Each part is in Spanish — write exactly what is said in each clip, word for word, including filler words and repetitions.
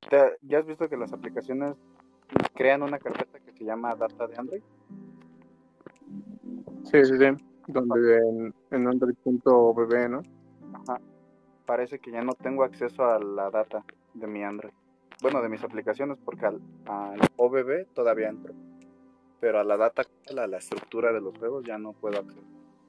¿Te- ¿Ya has visto que las aplicaciones crean una carpeta que se llama Data de Android? Sí, sí, sí. Donde en, en Android.bb, ¿no? Ajá. Parece que ya no tengo acceso a la data de mi Android. Bueno, de mis aplicaciones, porque al, al O B B todavía entro. Pero a la data, a la estructura de los juegos ya no puedo acceder.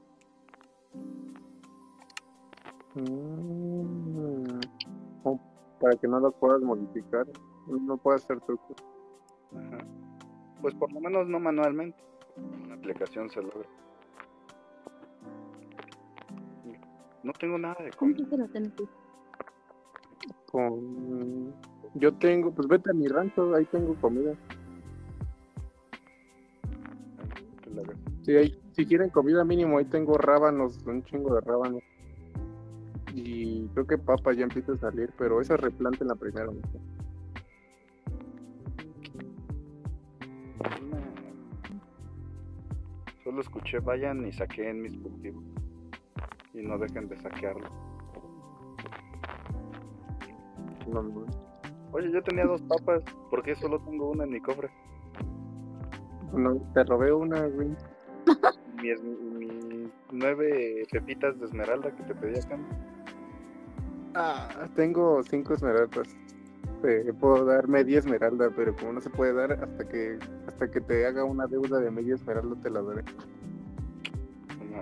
Mm, como para que no lo puedas modificar, no puedes hacer trucos. Ajá. Pues por lo menos no manualmente. En la aplicación se logra. No tengo nada de ¿Cómo comida. que lo tenés? Con... Yo tengo, pues vete a mi rancho, ahí tengo comida. Que la verdad. Si, hay, si quieren comida mínimo, ahí tengo rábanos, un chingo de rábanos. Y creo que papa ya empieza a salir, pero esa replanten la primera. ¿No? Solo escuché, vayan y saqueen mis cultivos. Y no dejen de saquearlo. No, no. Oye, yo tenía dos papas. ¿Por qué solo tengo una en mi cofre? No, te robé una, güey. Mis, mis nueve pepitas de esmeralda que te pedí acá. Ah, tengo cinco esmeraldas. Te puedo dar media esmeralda, pero como no se puede dar hasta que hasta que te haga una deuda de media esmeralda te la daré. No.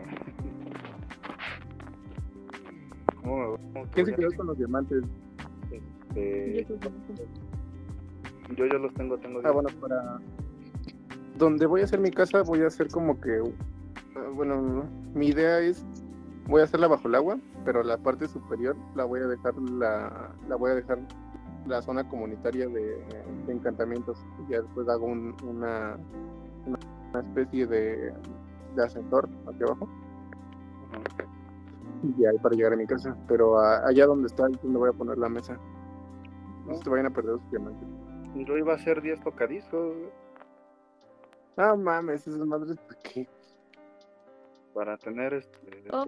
¿Cómo me voy? ¿Cómo ¿Quién voy se a- quedó con los diamantes? Este, Yo creo que- yo ya los tengo, tengo Ah, diez. bueno, para donde voy a hacer mi casa voy a hacer como que ah, bueno, mi idea es voy a hacerla bajo el agua, pero la parte superior la voy a dejar la la voy a dejar la zona comunitaria de, de encantamientos y ya después hago un, una, una especie de, de ascensor hacia abajo Ajá. y ahí para llegar a mi casa, pero a, allá donde está es donde voy a poner la mesa, no se vayan a perder sus diamantes. Yo iba a hacer diez tocadiscos Ah, mames, esas madres, ¿por qué? para tener este. Oh,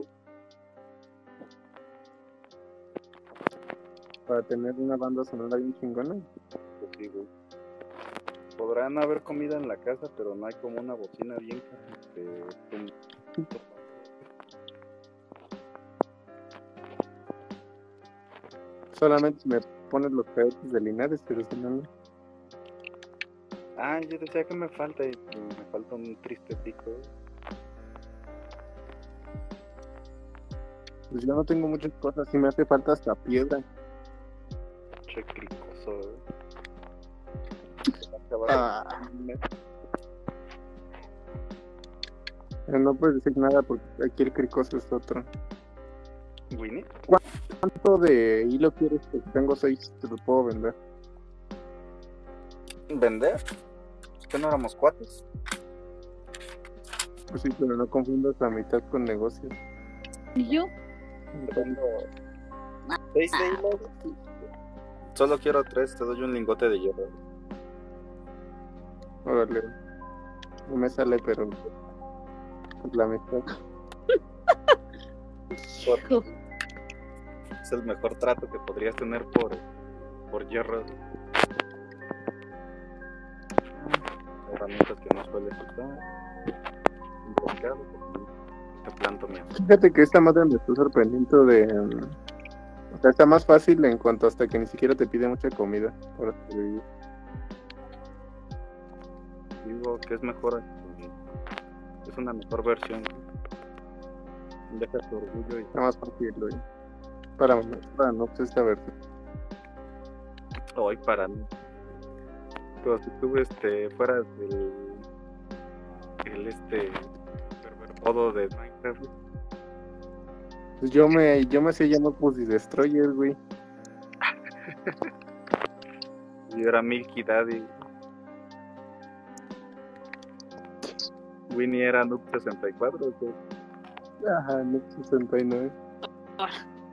Para tener una banda sonora bien chingona. Pues sí, güey. Podrán haber comida en la casa, pero no hay como una bocina bien este, tum- Solamente me pones los cadetes de Linares, pero si no, no. Ah, yo decía que me falta y me falta un triste pico. Pues yo no tengo muchas cosas, sí me hace falta hasta piedra. Che cricoso, güey. Se va a acabar Ah, el mes. pero no puedes decir nada porque aquí el cricoso es otro. Winnie, ¿Cuánto de hilo quieres? Que tengo seis, te lo puedo vender. ¿vender? ¿Que no éramos cuates? Pues sí, pero no confundas la mitad con negocios. ¿y yo? Tengo seis de hilo. Solo quiero tres, te doy un lingote de hierro. Órale, no me sale, pero pues la mitad. Hijo. Es el mejor trato que podrías tener por, por hierro. Herramientas que no sueles usar. Un pescado. Te planto mi Fíjate que esta madre me está sorprendiendo de... um, o sea, está más fácil en cuanto hasta que ni siquiera te pide mucha comida para sobrevivir. digo que es mejor. Este, es una mejor versión. Deja tu orgullo y Está más fácil, güey. Para, para no pues, esta versión. hoy para mí. Pero si tú este, fueras el, el este modo de Minecraft, Pues yo me, yo me hacía llamar Pussy Destroyer, güey. y era Milky Daddy. Winnie era Noob sesenta y cuatro. ¿O qué? Ajá, no sesenta y nueve. Ah,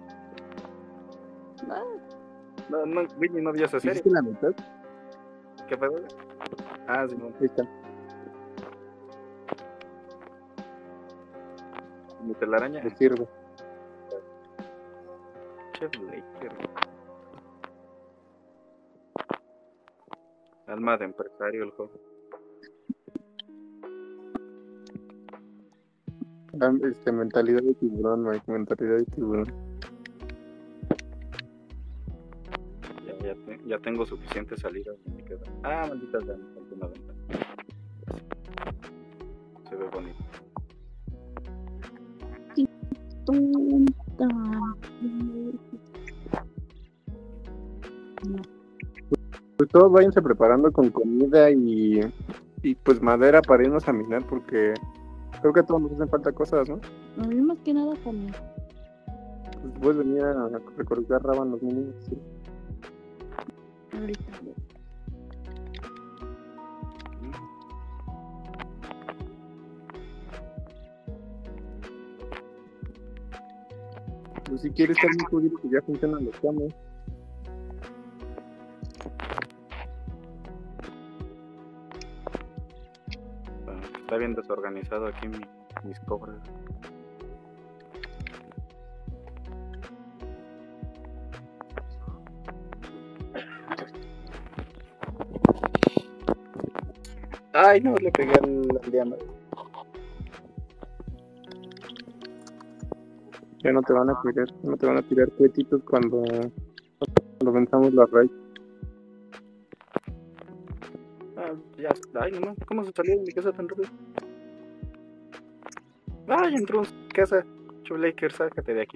No, no, Winnie no vio esa serie. ¿Hiciste la mitad? ¿Qué pedo? Ah, sí, no. Ahí está. Mi telaraña. Me sirve. Chef Laker. Alma de empresario el juego. Ah, Este, mentalidad de tiburón, Mike, mentalidad de tiburón. Ya, ya, te- ya tengo suficientes salidas. Me queda. Ah, maldita sea, me falta una ventana. Se ve bonito. Tonta. No. Pues todos váyanse preparando con comida y, y pues madera para irnos a minar, porque creo que a todos nos hacen falta cosas, ¿no? A mí más que nada comida. Pues puedes venir a recolectar rábanos mínimos. Sí. Ahorita. Pues si quieres estar muy jodido, que ya funcionan los camas. Ah, está bien desorganizado aquí mi- mis cobras. Ay, no, le pegué al, al diamante. Ya no te van a tirar, no te van a tirar cuetitos cuando, cuando venzamos la raíz. Ah, ya, ay, no, ¿cómo se salió de mi casa tan rápido? Ay, entró en su casa. Chulaker, sácate de aquí.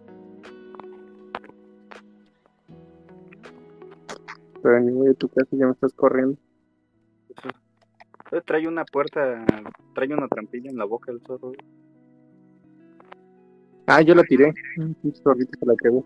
Pero ni voy a tu casa y ya me estás corriendo. Eh, Trae una puerta, trae una trampilla en la boca el zorro. Ah, yo la tiré. Un pinche zorrito se la quedó.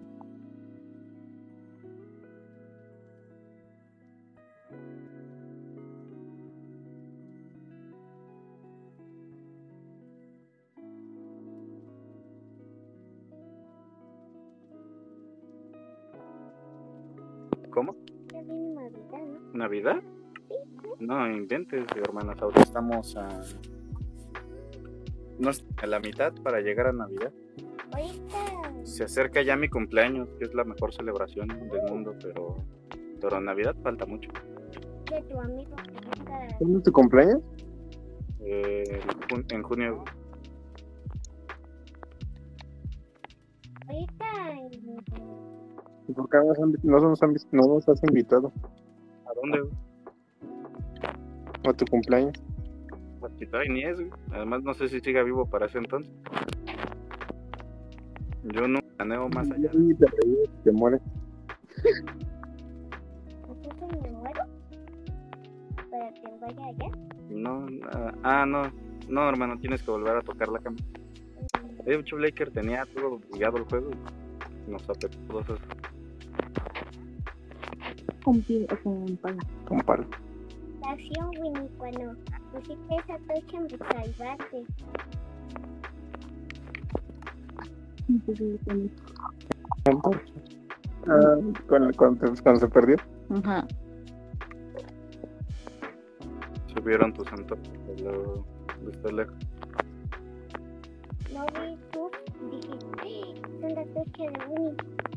¿Cómo? Ya viene Navidad, ¿no? ¿Navidad? No inventes, hermanas. Ahora estamos a, no, sé, a la mitad para llegar a Navidad. Ahorita, Se acerca ya mi cumpleaños, que es la mejor celebración del mundo, pero, pero Navidad falta mucho. de tu amigo que está ¿Cuándo es tu cumpleaños? Eh, jun- en junio. ahorita en- ¿Y por qué no nos han, no nos han vis- no nos has invitado ¿A dónde? güey? a tu cumpleaños? Aquí todavía ni es, güey. Además, no sé si siga vivo para ese entonces. Yo no planeo más allá. Y te reíes, te mueres. nosotros me muero para que vaya allá. No, ah, ah, no, no, hermano, tienes que volver a tocar la cama. De hecho, Blaker tenía todo bugueado el juego y nos apretó todos esos. Con pie o con pala. Con palo. La acción, Winnie, cuando pusiste esa tocha me salvaste. Entonces, con- Entonces, ah, cuando, cuando, cuando se perdió. Ajá. Subieron tus antojos, lo viste lejos. No vi tú, dije, "¡Ah! Son la tocha de Winnie".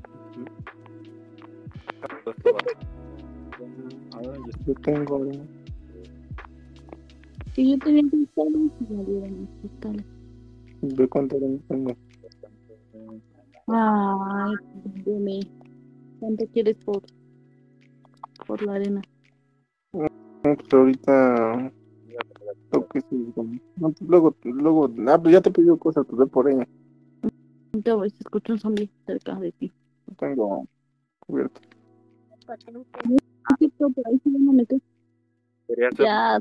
Todo esto va. Ahora ya Yo tengo. eh, Que yo tenía cristales y salieron los cristales. Ve cuánto años tengo. Ay, dime. ¿Cuánto quieres por, por la arena? No, pues ahorita. Creo que sí. como- no, pues luego, luego. Ah, pues ya te pidió cosas, pues ve por ella. Te voy, se escucha un zombie cerca de ti. Lo tengo cubierto. Encontré un ¿Qué por ahí se van a meter? quería hacer Ya,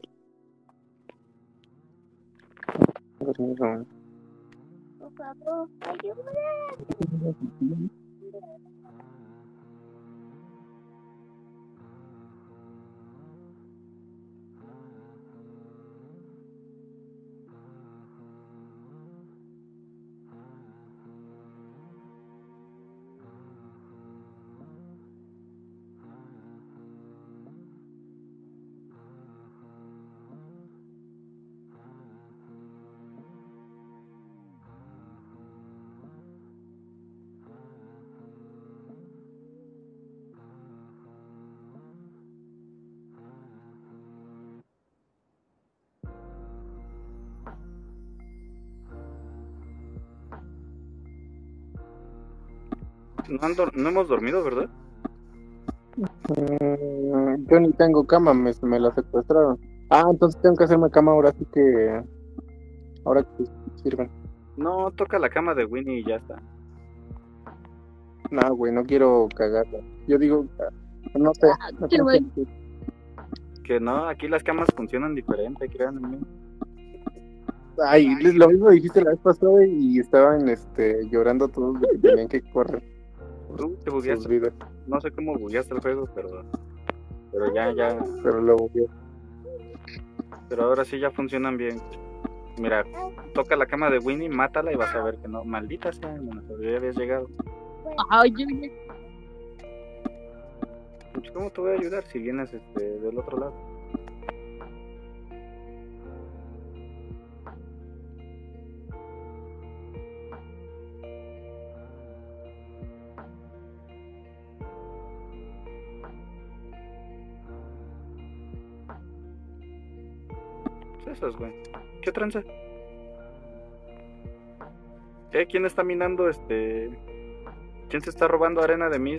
Entonces, por favor, ayuda. No, han dor- no hemos dormido, ¿verdad? Mm, yo ni tengo cama, me, me la secuestraron. Ah, entonces tengo que hacerme cama ahora sí que... Ahora que sirven. No, toca la cama de Winnie y ya está. No, güey, no quiero cagarla. Yo digo, no sé. No Qué creo bueno. que- Que no, aquí las camas funcionan diferente, créanme. Ay, lo mismo dijiste la vez pasada y estaban este, llorando todos de que tenían que correr Tú te sus bugueaste, vidas. no sé cómo bugueaste el juego, pero pero ya, ya, Pero luego, pero ahora sí ya funcionan bien. Mira, toca la cama de Winnie, mátala y vas a ver que no. Maldita sea, hermano, ya habías llegado. Ay, yo ya- Pues, ¿cómo te voy a ayudar si vienes este, del otro lado? Pues eso es, güey. ¿Qué tranza? ¿Qué? ¿Quién está minando este? ¿Quién se está robando arena de mí?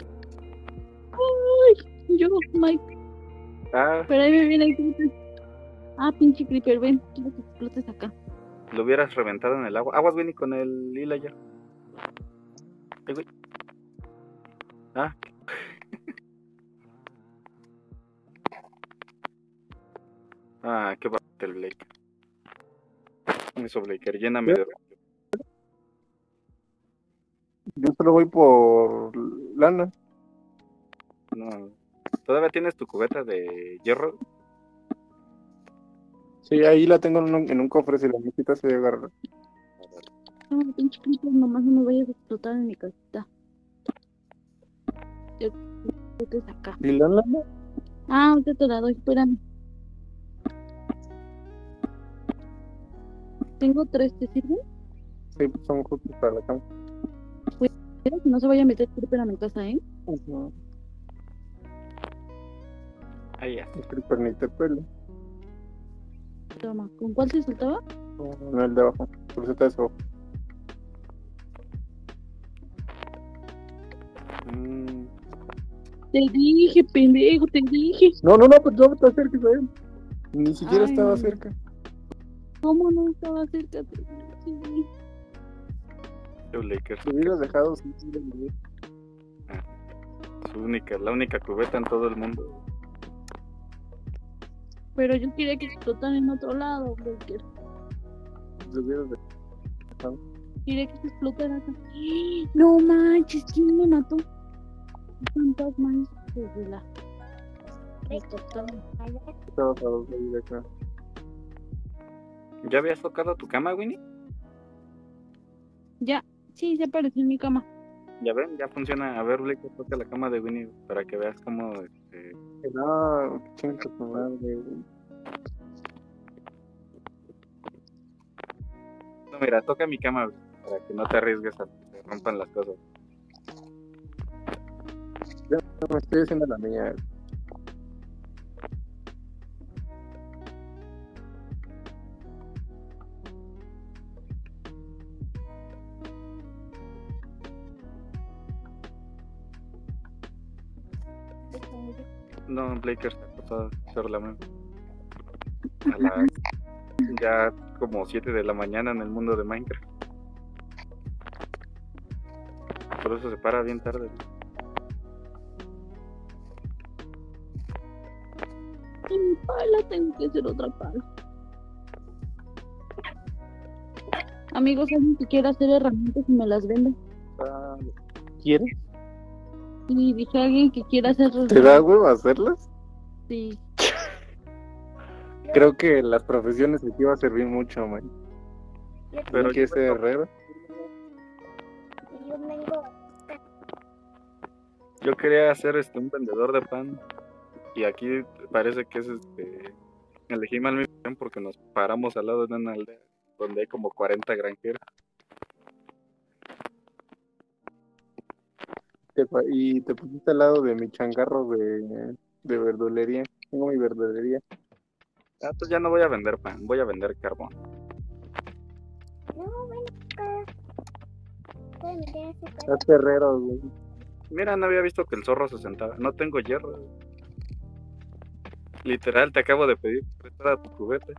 yo, Mike. Ah, Pero ahí me viene el creeper. Ah, pinche creeper, ven. Quiero que explotes acá. lo hubieras reventado en el agua. Aguas, Winnie, con el hilo ya. Ay, güey. Ah. Ah, qué barato el Blake. Eso, Blaker, lléname de... yo solo voy por lana. No. ¿Todavía tienes tu cubeta de hierro? Sí, ahí la tengo en un, en un cofre, si la necesitas se agarra. No, pinche creeper, nomás no me vayas a explotar en mi casita. Yo creo que es acá. ¿Y la lana? Ah, ahorita te la doy, espérame. Tengo tres, ¿te sirven? Sí, pues son justos para la cama. Pero que no se vaya a meter creeper a mi casa, ¿eh? Uh-huh. Ahí ya. El creeper ni te pela. Toma, ¿con cuál se soltaba? No, el de abajo. Por eso está eso. Mm, Te dije, pendejo, te dije. No, no, no, pues no te acerques a él. Ni siquiera Ay, estaba no. cerca. ¿Cómo no estaba cerca? Sí. yo, Blaker. Si hubieras dejado sin vivir. Su única, la única cubeta en todo el mundo. Pero yo quería que explotaran en otro lado, porque Si hubieras dejado. quería que se explotara acá. No manches, ¿quién me mató? Un fantasma, hijo de la... Me cortaron. Estabas a dos de vida, creo. ¿Ya habías tocado tu cama, Winnie? Ya, sí, se apareció en mi cama. Ya ven, ya funciona. A ver, Blaker, toca la cama de Winnie para que veas cómo... Este... No, chinga tu madre, güey. No, mira, toca mi cama, güey, para que no te arriesgues a que se rompan las cosas. No, me estoy haciendo la mía. No, Blaker se acostó a hacer la mía. A las ya como siete de la mañana en el mundo de Minecraft. Por eso se para bien tarde. Y mi pala, tengo que hacer otra pala. Amigos, alguien que quiera hacer herramientas y me las vende. Ah, ¿quieres? Y dije a alguien que quiera hacer ¿Te da huevo hacerlas? Sí. Creo que las profesiones aquí va a servir mucho, man. Pero ¿Quieres ser herrero? Yo vengo. yo quería ser este un vendedor de pan y aquí parece que es este elegí mal mi opción porque nos paramos al lado de una aldea donde hay como cuarenta granjeros. Te pa- y te pusiste al lado de mi changarro de, de verdulería. Tengo mi verdulería. Ah, pues ya no voy a vender pan, voy a vender carbón. No, bueno, acá. Pueden meter a su casa. Haz herrero, güey. Mira, no había visto que el zorro se sentaba. No tengo hierro. Literal, te acabo de pedir prestada tu cubeta.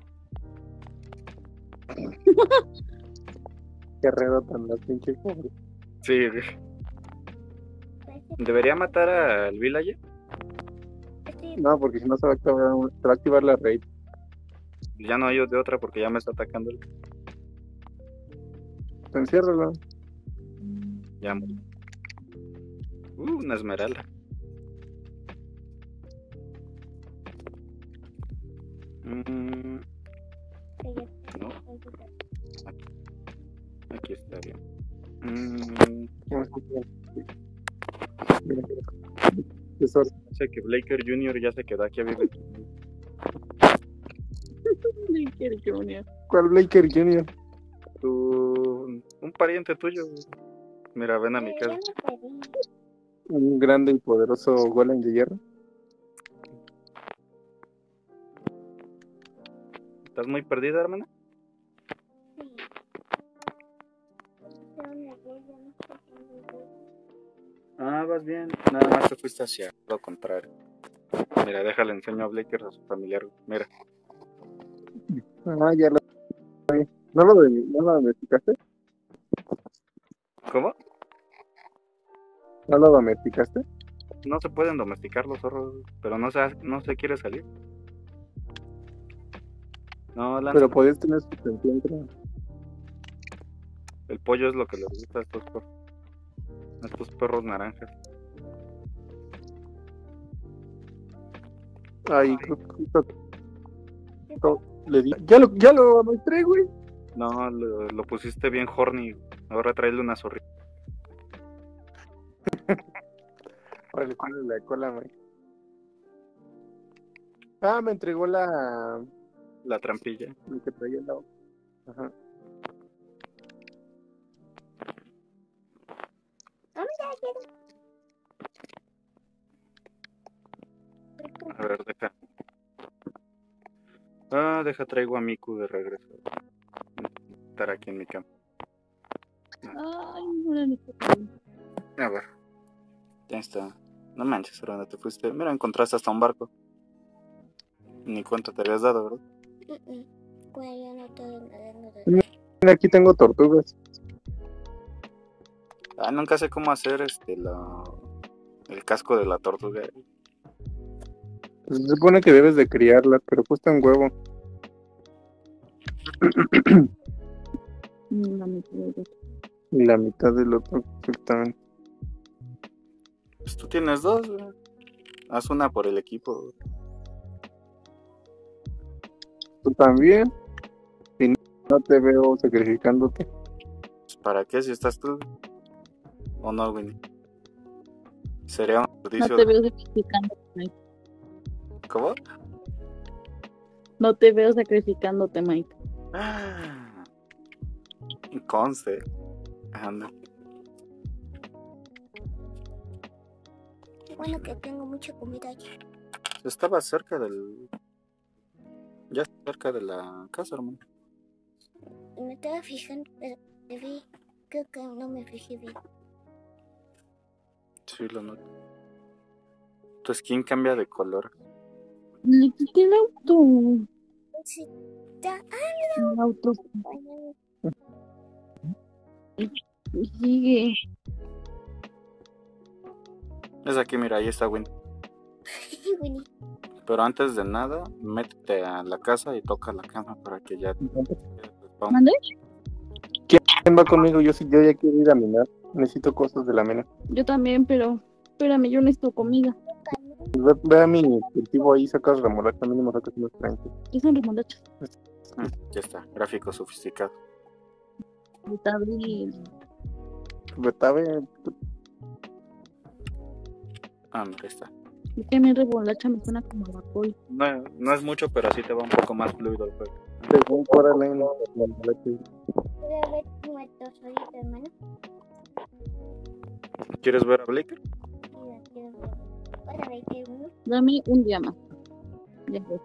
Guerrero tan la pinche pobre. Sí, güey. ¿Debería matar al villager? Sí, No, porque si no se va a activar, se va a activar la raid. Ya no hay de otra porque ya me está atacando. el- Enciérralo. Ya murió. Uh, una esmeralda. Mm, que ya no, está. aquí está bien. Mm, ¿Cómo se llama? Mira, mira. Tesoro. sé que Blaker junior ya se quedó aquí a vivir. Blaker junior ¿Cuál Blaker junior? Tu, un pariente tuyo. Mira, ven a mi Pero casa. ya me perdí. Un grande y poderoso golem de hierro. ¿Estás muy perdida, hermana? Sí. ¿Pero dónde voy? Ya no sé dónde voy. Ah, vas bien. Nada más te fuiste hacia lo contrario. Mira, déjale enseño a Blaker a su familiar. Mira. Ah, ya lo vi. ¿No lo, de, ¿no lo domesticaste? ¿Cómo? ¿No lo domesticaste? No se pueden domesticar los zorros, pero no se, no se quiere salir. No, Lance, Pero podías tener su atención, creo. el pollo es lo que les gusta a estos perros. A estos perros naranjas. Ay, justo justo le di. Ya lo, ya lo mostré, güey. No, lo, lo pusiste bien horny. Ahora tráele una zorrita. Órale, ponle la cola, güey. Ah, me entregó la. La trampilla. Lo que traía en la. Ajá. Ah, mira, quiero. A ver, deja. Ah, deja, traigo a Miku de regreso. Estar aquí en mi cama. Ay, no era ni A ver. Ya está. No manches, ¿dónde te fuiste? Mira, encontraste hasta un barco. Ni cuenta te habías dado, ¿verdad? Mm, mm. Bueno, ya no estoy nadando de Mira, aquí tengo tortugas. Ah, nunca sé cómo hacer este la el casco de la tortuga. Se supone que debes de criarlas, pero cuestan huevo. la mitad de dos. Y la mitad del otro, exactamente. Pues tú tienes dos, güey. Haz una por el equipo. Tú también. Y no te veo sacrificándote. Pues, ¿para qué si estás tú? ¿O no, Winnie? Sería un No desperdicio. te veo sacrificándote, Mike. ¿Cómo? No te veo sacrificándote, Mike. Ah, conste. Anda. Qué bueno que tengo mucha comida ya. Estaba cerca del. Ya cerca de la casa, hermano. Me estaba fijando, pero te vi. Creo que no me fijé bien. Sí, lo noto. Tu skin cambia de color. Le quité el auto. Sí, está. El auto. Ah, Y sigue. Es aquí, mira, ahí está Winnie. Winnie. Pero antes de nada, métete a la casa y toca la cama para que ya. ¿Mande? ¿Quién va conmigo? Yo sí, yo ya quiero ir a minar. Necesito cosas de la mina. Yo también, pero espérame, yo necesito comida. Ve, ve a mi cultivo ahí, sacas remolacha, mínimo sacas unos treinta. ¿Qué son remolachas? Ah, ya está, gráfico sofisticado. Está bien. Betabe, Ah, mira, ahí está. Es que a mí remolacha me suena como a vapor. No, no es mucho, pero así te va un poco más fluido el juego. según Coraline, remolacha. ¿Puedo ver muertos ahorita, hermano? ¿Quieres ver a Blaker? Sí, la quiero ver. Para ver que uno. Dame un día más. Ya ves.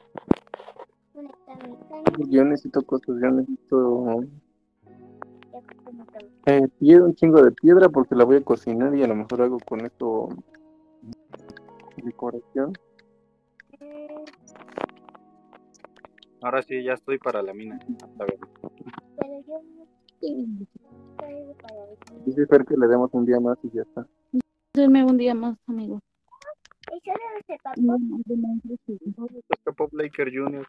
¿Dónde está mi cama? Yo necesito cosas, yo necesito. Ya ¿Cómo que? Eh, quiero un chingo de piedra porque la voy a cocinar y a lo mejor hago con esto decoración. Mm, Ahora sí, ya estoy para la mina. Hasta ver. pero yo no estoy para decir. Dice Fer que le demos un día más y ya está. Hacerme un día más, amigo. ¿Y solo ese papá? No, no, no, no, no, sí. Se escapó Blaker junior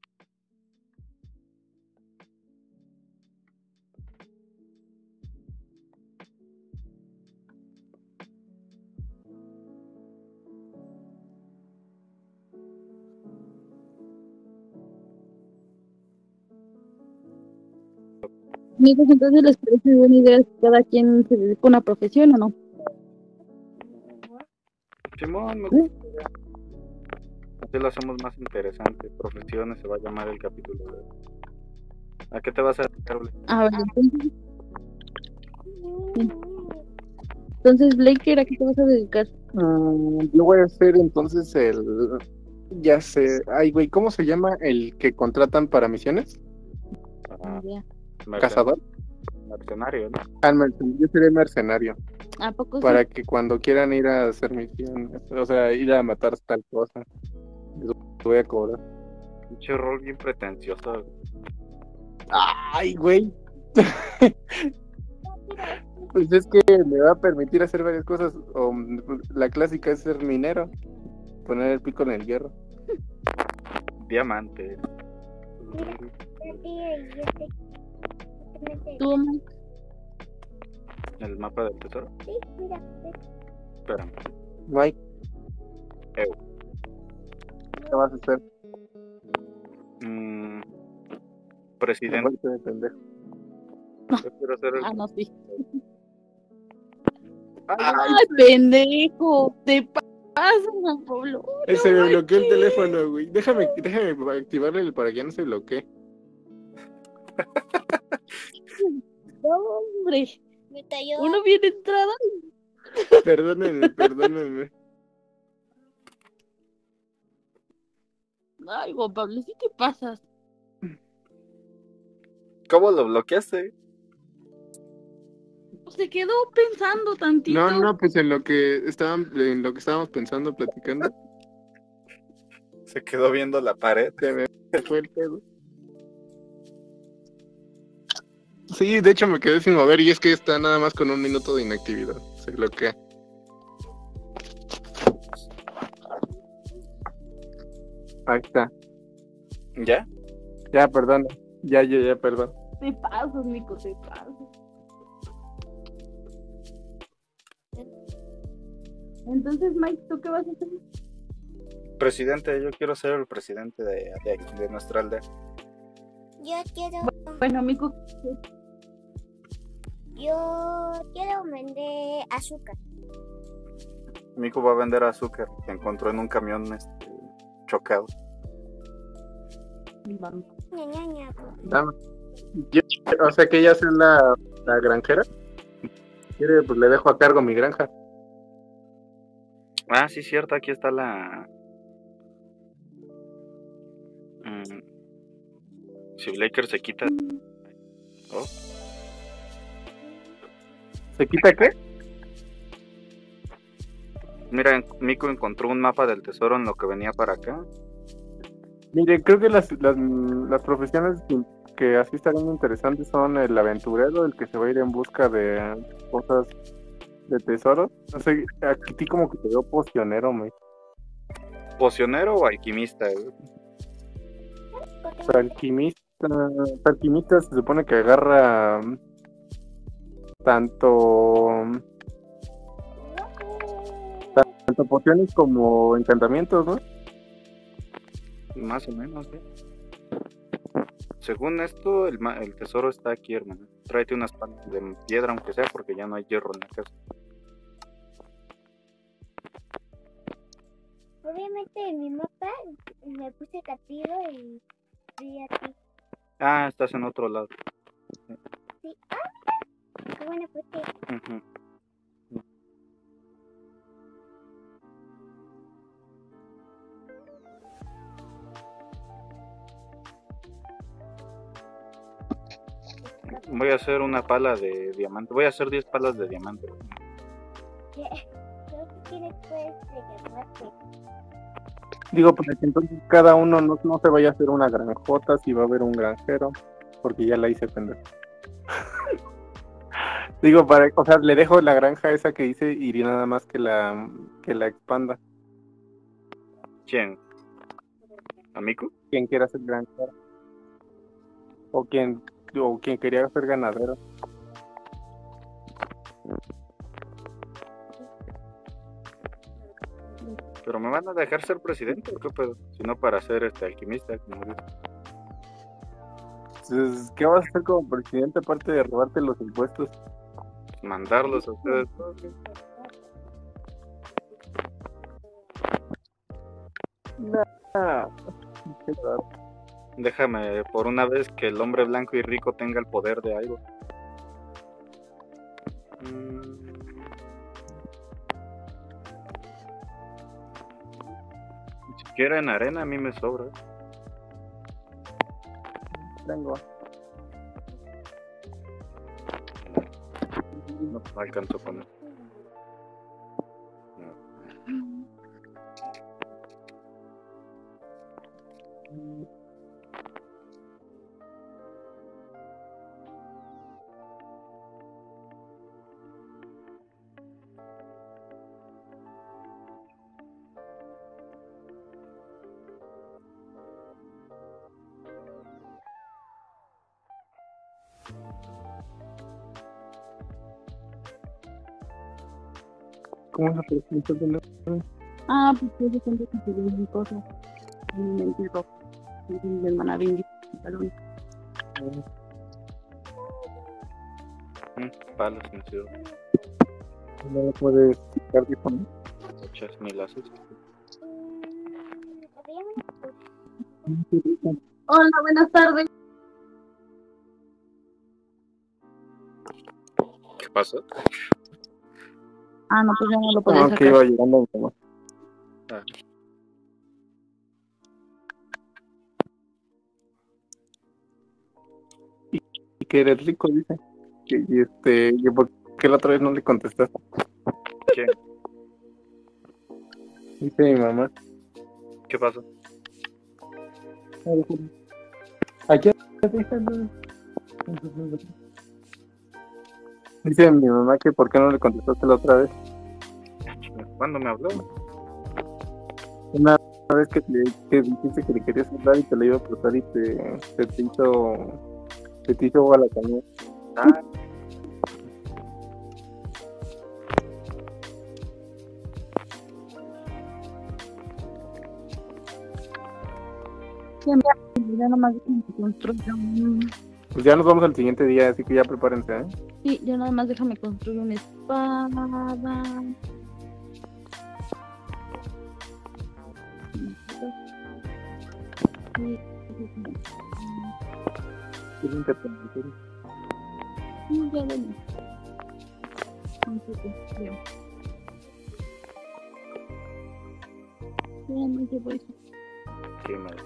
Amigos, entonces les parece buena idea que cada quien se dedique a una profesión o no. Simón, me ¿Sí? gusta. Así lo hacemos más interesante. Profesiones se va a llamar el capítulo de hoy. ¿A qué te vas a dedicar, Blaker? A ver, entonces, entonces Blaker, ¿a qué te vas a dedicar? Mm, yo voy a hacer entonces el. Ya sé. Ay, güey, ¿cómo se llama el que contratan para misiones? Ah, Ya. mercen- ¿Cazador? Mercenario, ¿no? Ah, el mercenario. Yo seré mercenario. ¿A poco sí? Para que cuando quieran ir a hacer misiones, o sea, ir a matar tal cosa, les voy a cobrar. Pinche rol bien pretencioso. Ay, güey. Pues es que me va a permitir hacer varias cosas. O, la clásica es ser minero, poner el pico en el hierro. Diamante. ¿Tú, Mike? El mapa del tesoro. Sí, mira, Espérame. Mike, Eu. ¿qué vas a hacer? Mm, Me presidente. vuelve de pendejo. Yo quiero ser el. Ah, no, sí. Ay, ¡Ay, pendejo! ¡Te pasas, Juan Pablo! Eh, se me No bloqueó el manches. teléfono, güey. Déjame, déjame activarle el para que ya no se bloquee. No, hombre. me talló. Uno bien entrada. Perdónenme, perdónenme. Ay, Juan Pablo, sí te pasas. ¿Cómo lo bloqueaste? Se quedó pensando tantito. No, no, pues en lo que estaban, en lo que estábamos pensando, platicando, Se quedó viendo la pared. se me fue el pedo. Sí, de hecho me quedé sin mover y es que está nada más con un minuto de inactividad. Se bloquea. Ahí está. ¿Ya? Ya, perdón. Ya, ya, ya, perdón. Te pasas, Nico, te pasas. Entonces, Mike, ¿tú qué vas a hacer? Presidente, yo quiero ser el presidente de, de, de nuestra aldea. Yo quiero, Bueno, Mico, yo quiero vender azúcar. Mico va a vender azúcar que encontró en un camión este, chocado. vamos. Ña, ña, ña. Dame. Yo- o sea que ella es la, la granjera. Quiere, pues le dejo a cargo mi granja. Ah, sí, cierto, aquí está la... Mm, si Blaker se quita... Oh, ¿Se quita qué? mira, Mico encontró un mapa del tesoro en lo que venía para acá. Mire, creo que las, las, las profesiones que así estarían interesantes son el aventurero, el que se va a ir en busca de cosas de tesoros. No sé, a ti como que te veo pocionero, me. ¿Pocionero o alquimista? eh? O sea, alquimista, alquimista se supone que agarra tanto tanto pociones como encantamientos, ¿no? Más o menos, ¿eh? Según esto, el, ma- el tesoro está aquí, hermano. Tráete unas palas de piedra, aunque sea, porque ya no hay hierro en la casa. Obviamente en mi mapa me puse castigo y fui aquí. Ah, estás en otro lado. Sí. ¡Ah! Qué bueno, pues que Ujú. Voy a hacer una pala de diamante. Voy a hacer diez palas de diamante. Creo que quieres puedes llamarte. Digo, para que entonces cada uno no, no se vaya a hacer una granjota si va a haber un granjero, porque ya la hice pendejo. Digo, para, o sea, le dejo la granja esa que hice y nada más que la que la expanda. ¿Quién? ¿Amico? Quien quiera ser granjero. O quien, o quien quería ser ganadero. ¿Pero me van a dejar ser presidente o qué pedo? Si no para ser este alquimista, como dices. Entonces, ¿qué vas a hacer como presidente aparte de robarte los impuestos? Mandarlos a ustedes. Ah, qué raro. Déjame por una vez que el hombre blanco y rico tenga el poder de algo. Mm. Ni siquiera en arena a mí me sobra. Tengo. No alcanzo con él. ¿Cómo se presenta de nuevo? Ah, pues yo de repente conseguí mi cosa. Me entiendo. Mi hermana bien pantalón. Mm, palos en ciudad. No lo puedes quitar disponible. Echas mil lazos. Hola, buenas tardes. ¿Qué pasó? Ah, no, pues ya no lo podía Como que sacar. iba llegando mi mamá. Ah. Y que eres rico, dice. Que, y este, que por qué la otra vez no le contestaste. ¿Quién? Dice mi mamá. ¿Qué pasó? Aquí dice mi mamá que por qué no le contestaste la otra vez. ¿Cuándo me habló? Una vez que, te, que dijiste que le querías hablar y te la iba a prestar y te, te, te hizo te, te hizo agua la caña. Ah. Ya nomás déjame que construya un... Pues ya nos vamos al siguiente día, así que ya prepárense, ¿eh? Sí, ya nada más déjame construir una espada. Sí, sí, sí. Quiero interpretar. Sí, ya lo vi. Un poco, bien. Ya me llevo eso. Qué mal.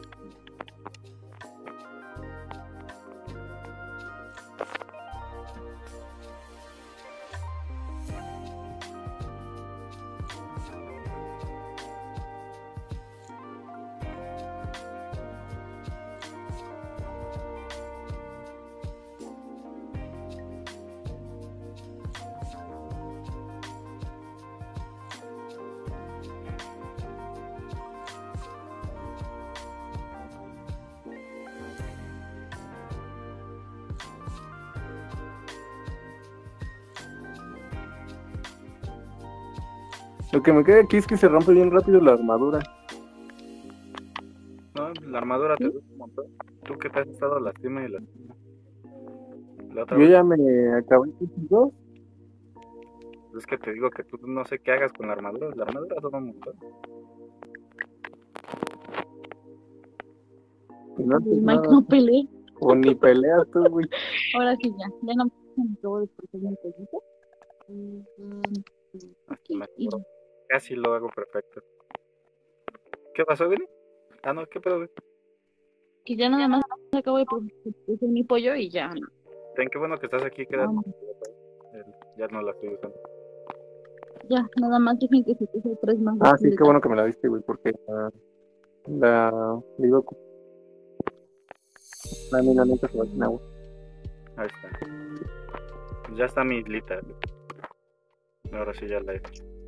Lo que me queda aquí es que se rompe bien rápido la armadura. No, la armadura te gusta un montón. Tú que te has estado lastima y lastima. La otra Yo vez ya me acabé dos. es que te digo que tú no sé qué hagas con la armadura. La armadura toma un montón. Y no haces El Mike nada. no peleé. O ni peleas tú, güey. Ahora sí ya. Ya no me acabo de cortar un poquito. Hasta me Y acuerdo. Casi lo hago perfecto. ¿Qué pasó, Vini? Ah, no, ¿qué pedo, güey? que ya nada más acabo de hacer mi pollo y ya. Ten, qué bueno que estás aquí, quédate. Ah, Eh, Ya no la estoy usando. ya, nada más dejen que se puse tres más. Ah, de sí, qué chuleta. bueno que me la diste, güey, porque la, la, la iba a ocupar. La mina nunca se va sin agua. Ahí está. Ya está mi lita. Ahora sí ya la he hecho.